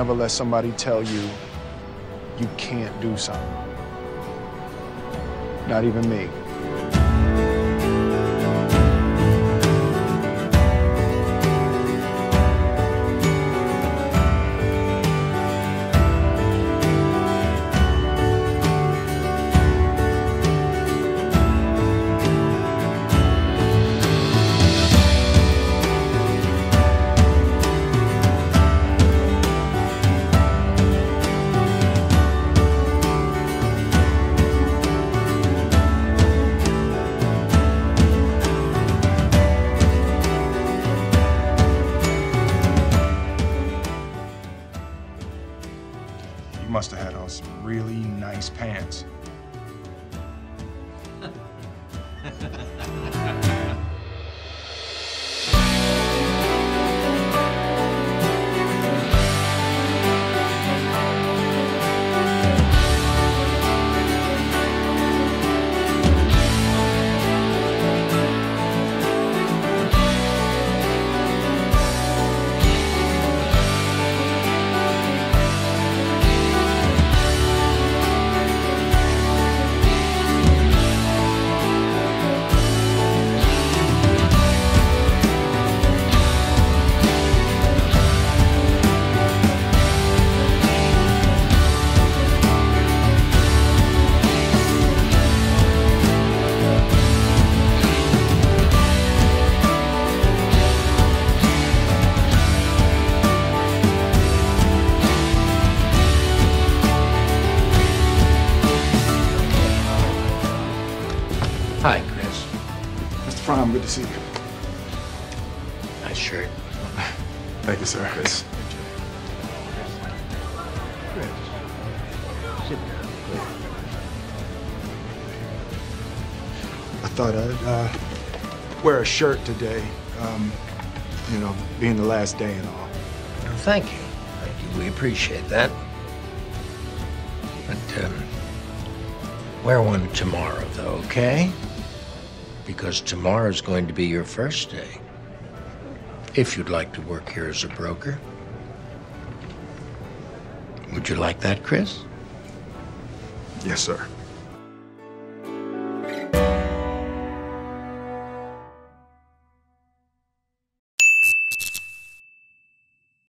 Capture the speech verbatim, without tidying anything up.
ever let somebody tell you you can't do something. Not even me. You must have had on some really nice pants. Hi, Chris. Mister Fromm, good to see you. Nice shirt. Thank you, sir. Chris. Chris. Sit down, please. I thought I'd uh, wear a shirt today, um, you know, being the last day and all. Well, thank you. Thank you. We appreciate that. But, um, wear one tomorrow, though, okay? Because tomorrow's going to be your first day. If you'd like to work here as a broker. Would you like that, Chris? Yes, sir.